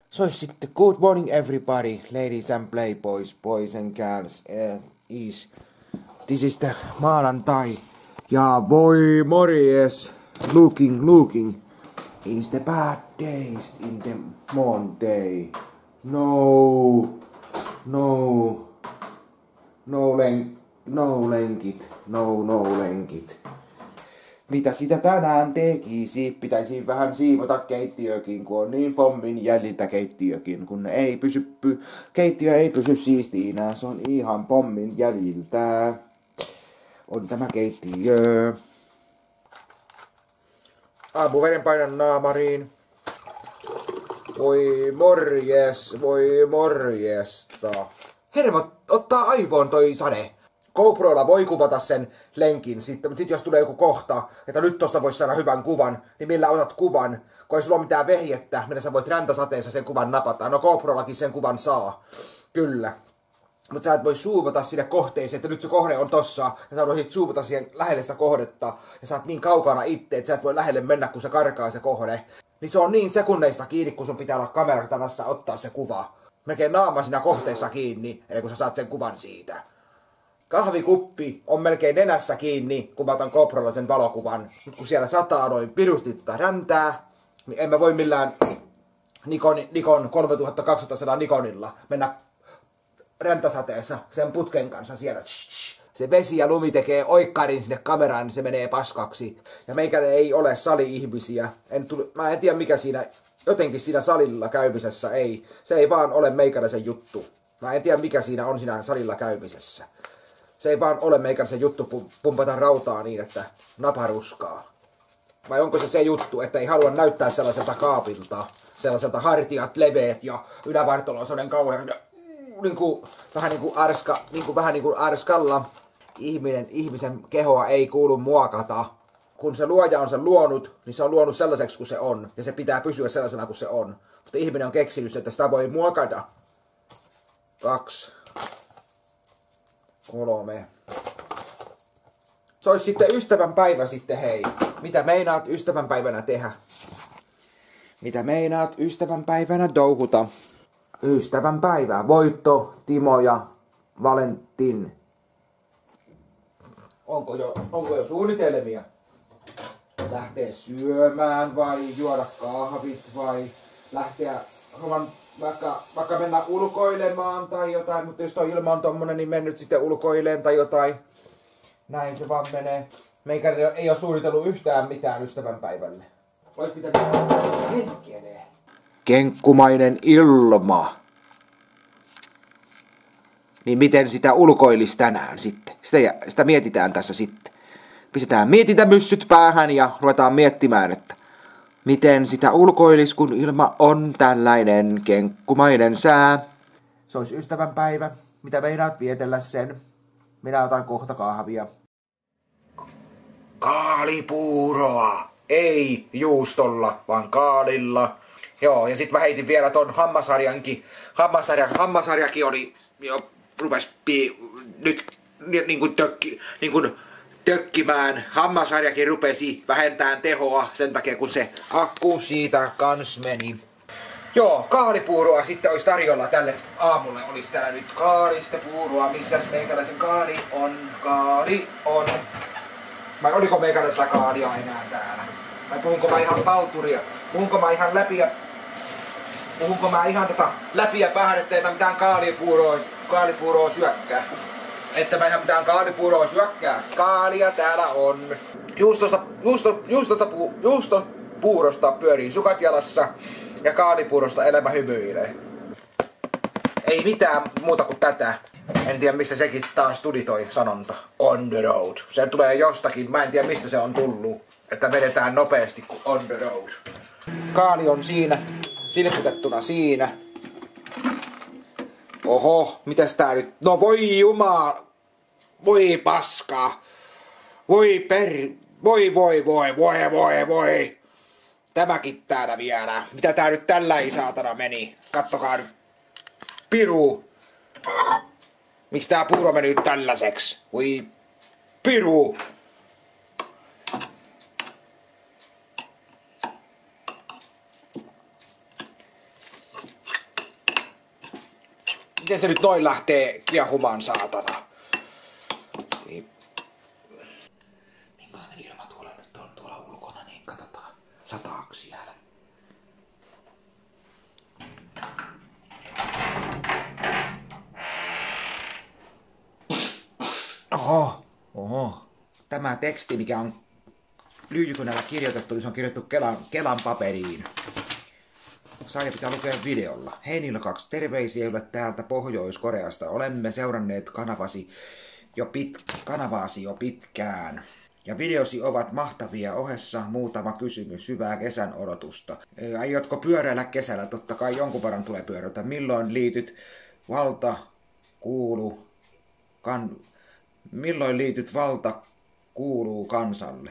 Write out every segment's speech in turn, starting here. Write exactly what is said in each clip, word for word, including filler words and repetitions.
So sitten, good morning everybody, ladies and playboys, boys and girls, uh, is, this is the maanantai, ja voi morjes, looking, looking, is the bad days in the Monday, no, no, no len, no lenkit, no, no lenkit. Mitä sitä tänään tekisi? Pitäisi vähän siivota keittiökin, kun on niin pommin jäljiltä keittiökin, kun ei pysy, py, keittiö ei pysy siistiinä, se on ihan pommin jäljiltä. On tämä keittiö. Aamuveden painan naamariin. Voi morjes, voi morjesta. Hermot, ottaa aivoon toi sade. GoProlla voi kuvata sen lenkin sitten, mutta sit jos tulee joku kohta, että nyt tosta voisi saada hyvän kuvan, niin millä otat kuvan? Kun ei sulla ole mitään vehjettä, millä sä voit räntäsateessa sen kuvan napata. No GoProllakin sen kuvan saa, kyllä. Mutta sä et voi zoomata sinne kohteeseen, että nyt se kohde on tossa, ja sä voisit zoomata siihen lähelle sitä kohdetta, ja sä oot niin kaukana itse, että sä et voi lähelle mennä, kun se karkaa se kohde. Niin se on niin sekunneista kiinni, kun sun pitää olla kameratanassa ottaa se kuva. Melkein naama siinä kohteessa kiinni, ennen kuin sä saat sen kuvan siitä. Kahvikuppi on melkein nenässä kiinni, kun mä otan GoProlla sen valokuvan. Nyt kun siellä sataa noin pirusti räntää, niin en mä voi millään Nikon, Nikon kolmetuhattakaksisataa Nikonilla mennä räntäsateessa sen putken kanssa siellä. Se vesi ja lumi tekee oikkarin sinne kameraan, niin se menee paskaksi. Ja meikälle ei ole sali-ihmisiä. En tuli, mä en tiedä mikä siinä, jotenkin siinä salilla käymisessä ei. Se ei vaan ole meikäläisen juttu. Mä en tiedä mikä siinä on siinä salilla käymisessä. Se ei vaan ole meikäläisen juttu pumpata rautaa niin, että napa ruskaa. Vai onko se se juttu, että ei halua näyttää sellaiselta kaapilta, sellaiselta hartiat leveät ja ylävartalo on sellainen kauhean, niin kuin, vähän niin kuin arska, niin kuin, vähän niin kuin arskalla. Ihminen, ihmisen kehoa ei kuulu muokata. Kun se luoja on sen luonut, niin se on luonut sellaiseksi kuin se on. Ja se pitää pysyä sellaisena kuin se on. Mutta ihminen on keksinyt, että sitä voi muokata. Kaksi. Kolme. Se olisi sitten ystävänpäivä sitten, hei. Mitä meinaat ystävänpäivänä tehdä? Mitä meinaat ystävänpäivänä douhuta? Ystävänpäivä. Voitto, Timo ja Valentin. Onko jo, onko jo suunnitelmia? Lähteä syömään vai juoda kahvit vai lähteä vaikka, vaikka mennä ulkoilemaan tai jotain, mutta jos toi ilma on tommonen, niin mennyt sitten ulkoileen tai jotain. Näin se vaan menee. Meikä ei ole suunnitellut yhtään mitään ystävänpäivälle. Ois pitänyt hetkenee. Kenkkumainen ilma. Niin miten sitä ulkoilis tänään sitten? Sitä, sitä mietitään tässä sitten. Pistetään mietintämyssyt päähän ja ruvetaan miettimään, että miten sitä ulkoilis, kun ilma on tällainen kenkkumainen sää. Se olisi ystävänpäivä. Mitä meinaat vietellä sen? Minä otan kohta kahvia. Kaalipuuroa! Ei juustolla, vaan kaalilla. Joo, ja sit mä heitin vielä ton hammasharjankin. Hammasharja, hammasharjakin oli jo rupes pii, nyt niin kuin tökki, niin kuin tökkimään. Hammasharjakin rupesi vähentämään tehoa sen takia, kun se akku siitä kans meni. Joo, kaalipuuroa sitten olisi tarjolla tälle aamulle. Olisi täällä nyt kaalista puuroa. Missäs meikäläisen kaali on? Kaali on. Vai oliko meikäläisellä kaalia enää täällä? Vai puhunko mä ihan palturia? Puhunko mä ihan läpi ja... Puhunko mä ihan tota läpi ja päähän, ettei mä mitään kaalipuuroa, kaalipuuroa syökkää? Että mä ihan mitään kaalipuuroa syökkää. Kaalia täällä on. Juustosta, juusto, juustosta, pu, juustopuurosta pyörii sukat jalassa. Ja kaalipuurosta elämä hymyilee. Ei mitään muuta kuin tätä. En tiedä mistä sekin taas tuli toi sanonta. On the road. Se tulee jostakin. Mä en tiedä mistä se on tullut. Että vedetään nopeasti kuin on the road. Kaali on siinä. Silputettuna siinä. Oho, mitäs tää nyt? No voi jumala. Voi paska. Voi per... Voi voi voi voi voi voi. Tämäkin täällä vielä. Mitä tää nyt tällä ei saatana meni? Kattokaa nyt. Piru. Miksi tää puuro meni nyt tällaiseksi? Voi piru. miten se nyt noin lähtee kiehumaan, saatana? Niin. Minkälainen ilma tuolla nyt on tuolla ulkona, niin katsotaan. Sataako siellä? Oho, oho. Tämä teksti, mikä on lyijykynällä kirjoitettu, niin se on kirjoitettu Kelan, Kelan paperiin. Sarja pitää lukea videolla. Hei Niilo kaksi, terveisiä yllä täältä Pohjois-Koreasta. Olemme seuranneet kanavasi jo, pit, kanavaasi jo pitkään. Ja videosi ovat mahtavia ohessa. Muutama kysymys. Hyvää kesän odotusta. Aiotko pyöräillä kesällä? Totta kai jonkun verran tulee pyörätä. Milloin liityt valta kuulu... Kan, milloin liityt valta kuuluu kansalle?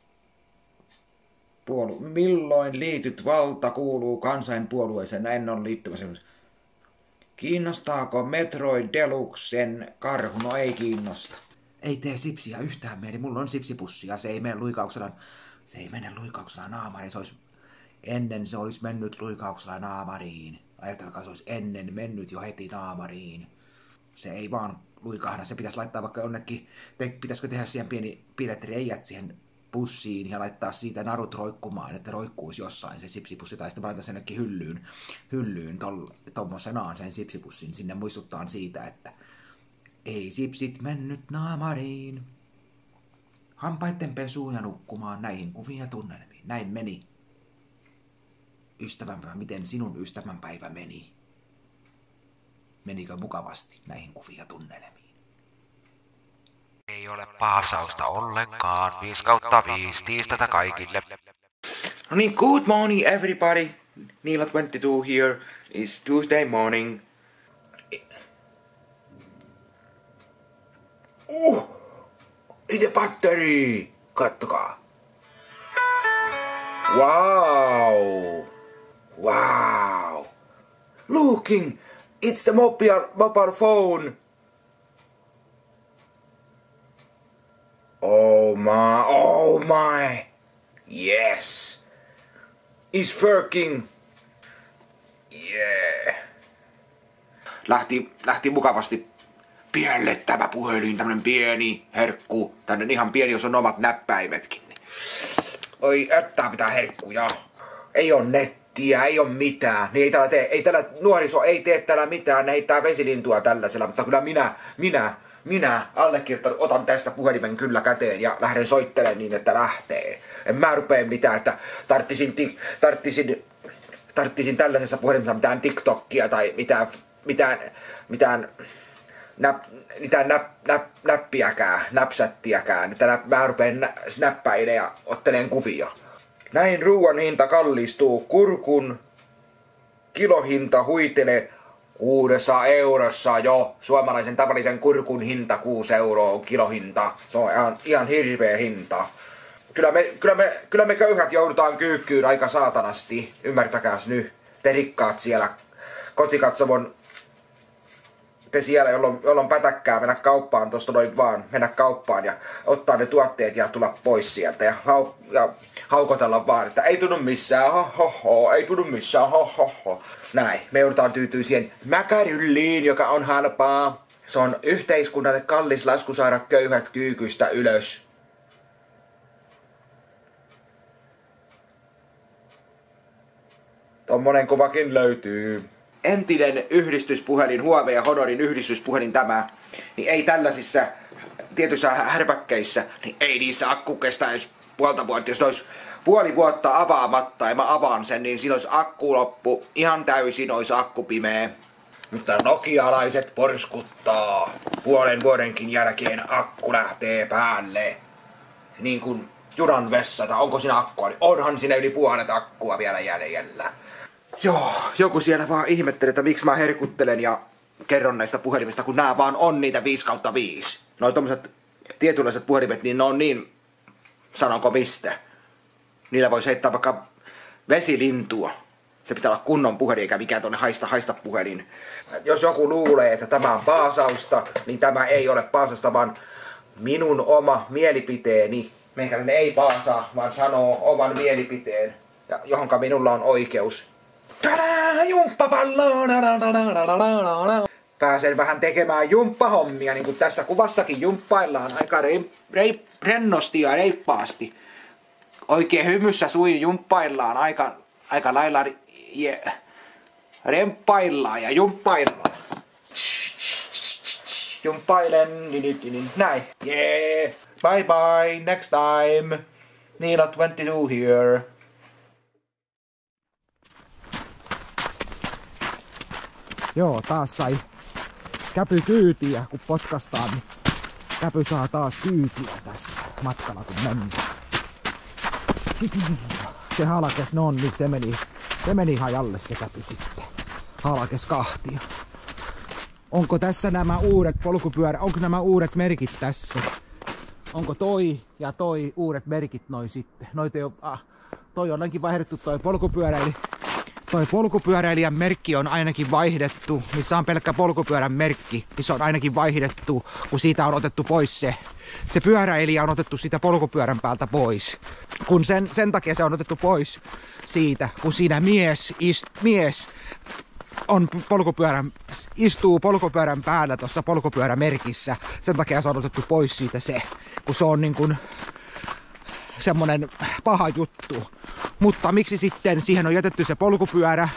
Puolu- Milloin liityt valta kuuluu kansainpuolueeseen? En ole liittymässä. Kiinnostaako Metroid Deluxen karhu? No ei kiinnosta. Ei tee sipsiä yhtään mieli. Mulla on sipsipussia. Se ei mene luikauksella. Se ei mene luikauksella naamariin. Se olisi... Ennen se olisi mennyt luikauksella naamariin. Ajatelkaa, se olisi ennen mennyt jo heti naamariin. Se ei vaan luikahda. Se pitäisi laittaa vaikka jonnekin... Te, pitäisikö tehdä siihen pieni pilettireijät siihen pussiin ja laittaa siitä narut roikkumaan, että roikkuisi jossain se sipsipussi, tai sitten laittaa sen jonnekin hyllyyn, hyllyyn tommosenaan sen sipsipussin, sinne muistuttaa siitä, että ei sipsit mennyt naamariin. Hampaitten pesuun ja nukkumaan näihin kuviin ja tunnelmiin. Näin meni. Ystävänpäivä, miten sinun ystävänpäivä meni? Menikö mukavasti näihin kuviin ja tunnelmiin? Ei ole paasausta ollenkaan. viisi kautta viisi. Tiistaita kaikille. No niin, good morning everybody. Niilo kaksikymmentäkaksi here. It's Tuesday morning. Uh! Itse batteri! Kattokaa. Wow! Wow! Looking! It's the mobile, mobile phone! Oh my, oh my, yes, it's working, yeah. Lähti, lähti mukavasti pielle tämä puhelin, tämmönen pieni herkku, tänne ihan pieni, jos on omat näppäimetkin. Oi, ättää pitää herkkuja. Ei oo nettiä, ei oo mitään. Niin ei tällä, tee, ei tällä nuoriso ei tee täällä mitään, ne heittää vesilintua tällaisella, mutta kyllä minä, minä, Minä allekirjoittanut, otan tästä puhelimen kyllä käteen ja lähden soittelemaan niin, että lähtee. En mä rupee mitään, että tarttisin, tarttisin, tarttisin tällaisessa puhelimessa mitään TikTokia tai mitään, mitään, mitään, näp, mitään näp, näp, näppiäkään, näpsättiäkään. Että nä, mä rupeen nä, snäppäilemään ja ottelen kuvia. Näin ruoan hinta kallistuu. Kurkun kilohinta huitelee kuudessa eurossa jo. Suomalaisen tavallisen kurkun hinta kuusi euroa on kilohinta. Se on ihan, ihan hirveä hinta. Kyllä me, kyllä, me, kyllä me köyhät joudutaan kyykkyyn aika saatanasti. Ymmärtäkääs nyt. Te rikkaat siellä kotikatsomon. Te siellä, jolloin, jolloin pätäkkää mennä kauppaan, tosta noin vaan mennä kauppaan ja ottaa ne tuotteet ja tulla pois sieltä. Ja, hau, ja haukotella vaan, että ei tunnu missään, ho, ho, ho, ei tunnu missään, ho, ho, ho. Näin, me joudutaan tyytyä siihen mäkärylliin, joka on halpaa. Se on yhteiskunnalle kallis lasku saada köyhät kyykystä ylös. Tommonen kuvakin löytyy. Entinen yhdistyspuhelin, Huawei ja Honorin yhdistyspuhelin tämä, niin ei tällaisissa tietyissä härpäkkeissä, niin ei niissä akku kestä edes puolta vuotta. Jos ne olisi puoli vuotta avaamatta ja mä avaan sen, niin siinä olisi akku loppu. Ihan täysin olisi akku pimeä. Mutta nokialaiset porskuttaa. Puolen vuodenkin jälkeen akku lähtee päälle. Niin kuin junan vessata. Onko siinä akkua? Niin onhan siinä yli puolet akkua vielä jäljellä. Joo, joku siellä vaan ihmettelee, että miksi mä herkuttelen ja kerron näistä puhelimista, kun nää vaan on niitä viisi kautta viisi. Noi tommoset tietynlaiset puhelimet, niin ne on niin, sanonko mistä. Niillä voisi heittää vaikka vesilintua. Se pitää olla kunnon puhelin, eikä mikään tonne haista haista puhelin. Jos joku luulee, että tämä on paasausta, niin tämä ei ole paasausta, vaan minun oma mielipiteeni. Meikäläinen ei paasaa, vaan sanoo oman mielipiteen, ja johonka minulla on oikeus. Tadaa, jumppapallo! Pääsen vähän tekemään jumppahommia, niin kuin tässä kuvassakin jumppaillaan aika reip, reip, rennosti ja reippaasti. Oikein hymyssä sui jumppaillaan aika, aika lailla yeah. Remppaillaan ja jumppaillaan. Jumppailen, niin, niin, näin. Yeah. Bye bye, next time. Niilo kaksikymmentäkaksi here. Joo, taas sai Käpy kyytiä, kun potkastaan, niin Käpy saa taas kyytiä tässä matkalla, kun mennään. Se halkes, no niin, se meni, se meni hajalle se Käpy sitten. Halkes kahtia. Onko tässä nämä uudet polkupyörä, onko nämä uudet merkit tässä? Onko toi ja toi uudet merkit noin sitten? Noita jo, ah, toi on ainakin vaihdettu toi polkupyöräili. Toi polkupyöräilijän merkki on ainakin vaihdettu, missä on pelkkä polkupyörän merkki, missä on ainakin vaihdettu, kun siitä on otettu pois se. Se pyöräilijä on otettu siitä polkupyörän päältä pois. Kun sen, sen takia se on otettu pois siitä, kun siinä mies, ist, mies on polkupyörän, istuu polkupyörän päällä tuossa polkupyörämerkissä. Sen takia se on otettu pois siitä se, kun se on niin kuin semmonen paha juttu. Mutta miksi sitten siihen on jätetty se polkupyörä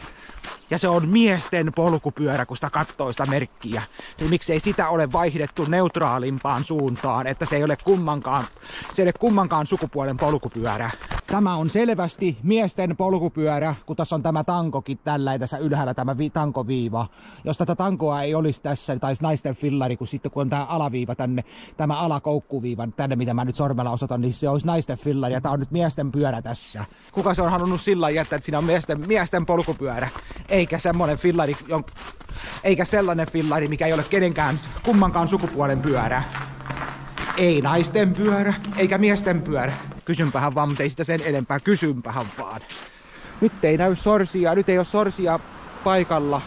ja se on miesten polkupyörä, kun sitä katsoo sitä merkkiä, niin miksi ei sitä ole vaihdettu neutraalimpaan suuntaan, että se ei ole kummankaan, se ei ole kummankaan sukupuolen polkupyörä. Tämä on selvästi miesten polkupyörä, kun tässä on tämä tankokin tällä tässä ylhäällä tämä vi- tankoviiva. Jos tätä tankoa ei olisi tässä, tai naisten fillari, kun sitten kun on tämä alaviiva tänne, tämä alakoukkuviiva tänne, mitä mä nyt sormella osoitan, niin se olisi naisten fillari ja tämä on nyt miesten pyörä tässä. Kuka se on halunnut sillä jättää, että siinä on miesten, miesten polkupyörä, eikä semmoinen fillari, eikä sellainen fillari, mikä ei ole kenenkään kummankaan sukupuolen pyörä. Ei naisten pyörä, eikä miesten pyörä. Kysympähän vaan, mutta ei sitä sen enempää, kysympähän vaan. Nyt ei näy sorsia, nyt ei ole sorsia paikalla.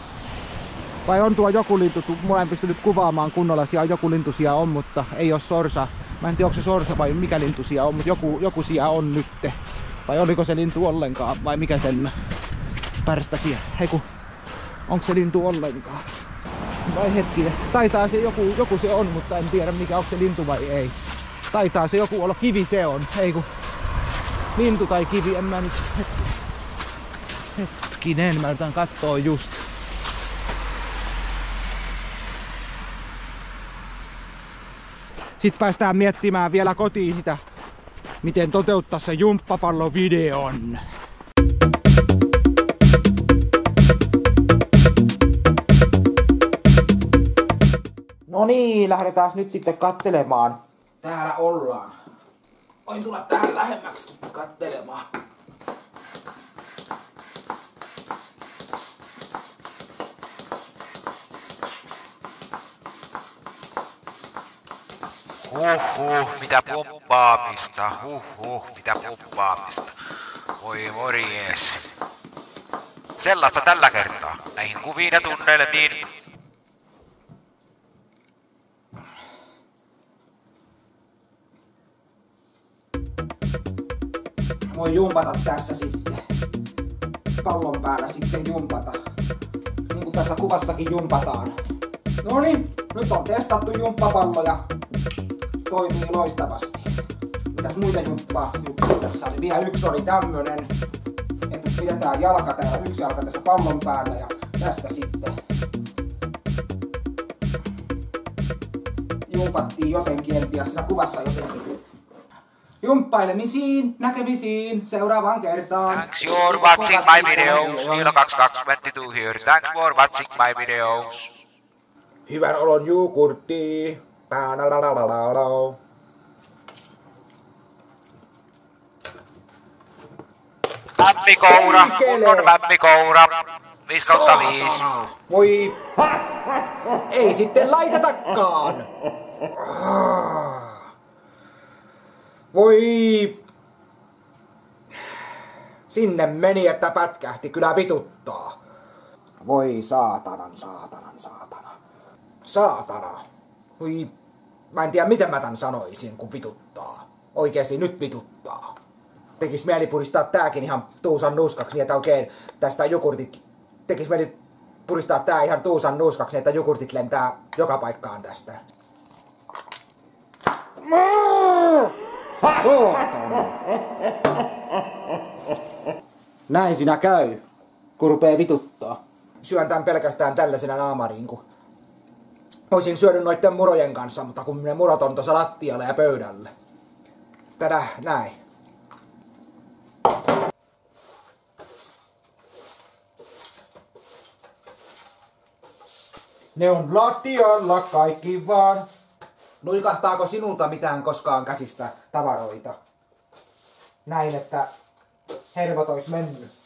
Vai on tuo joku lintu, mulla en pystynyt kuvaamaan kunnolla, siellä joku lintu siellä on, mutta ei ole sorsa. Mä en tiedä, onko se sorsa vai mikä lintu siellä on, mutta joku, joku siellä on nytte. Vai oliko se lintu ollenkaan, vai mikä sen pärstä siellä? Heiku, onko se lintu ollenkaan? Vai hetkinen, taitaa se joku, joku se on, mutta en tiedä mikä, onko se lintu vai ei. Taitaa se joku olla, kivi se on, ei kun lintu tai kivi, en mä nyt, hetkinen, mä yritän kattoo just. Sitten päästään miettimään vielä kotiin sitä, miten toteuttaa se jumppapallovideon. No niin, lähdetään nyt sitten katselemaan. Täällä ollaan. Voin tulla tähän lähemmäksi katselemaan. Huhhuh, mitä pumppaamista. Huhhuh, mitä pumppaamista. Voi morjes. Sellaista tällä kertaa. Näihin kuviin ja tunnelmiin. Voi jumpata tässä sitten. Pallon päällä sitten jumpata. Niin kuin tässä kuvassakin jumpataan. Noniin, nyt on testattu jumppapallo ja toimii loistavasti. Mitäs muita jumppaa juttuja tässä oli? Vielä yksi oli tämmönen, että pidetään jalka täällä, yksi jalka tässä pallon päällä ja tästä sitten jumpattiin jotenkin, en tiedä siinä kuvassa jotenkin. Jumppailemisiin, näkemisiin, seuraavaan kertaan. Thanks for watching my videos. Niilo kaksikymmentäkaksi kaksikymmentäkaksi here. Thanks for watching my videos. Hyvän olon juukurtti. Mämmikoura, kunnon mämmikoura. viisi kautta viisi. Voi... Ei sitten laitetakaan. Voi... Sinne meni, että pätkähti. Kyllä vituttaa. Voi saatanan, saatanan, saatana. Saatana. Voi... Mä en tiedä, miten mä tän sanoisin, kun vituttaa. Oikeesti nyt vituttaa. Tekis mieli puristaa tääkin ihan tuusan nuskaksi, niin että oikein tästä jogurtit tekis mieli puristaa tää ihan tuusan nuuskaksi, että jogurtit lentää joka paikkaan tästä. Näin sinä käy, kun rupee vituttaa. Syön tän pelkästään tällaisena naamariin, kun olisin syönyt noitten murojen kanssa, mutta kun ne murot on tuossa lattialla ja pöydällä. Tätä näin. Ne on lattialla kaikki vaan. Nuikahtaako sinulta mitään koskaan käsistä tavaroita? Näin, että hermot ois mennyt.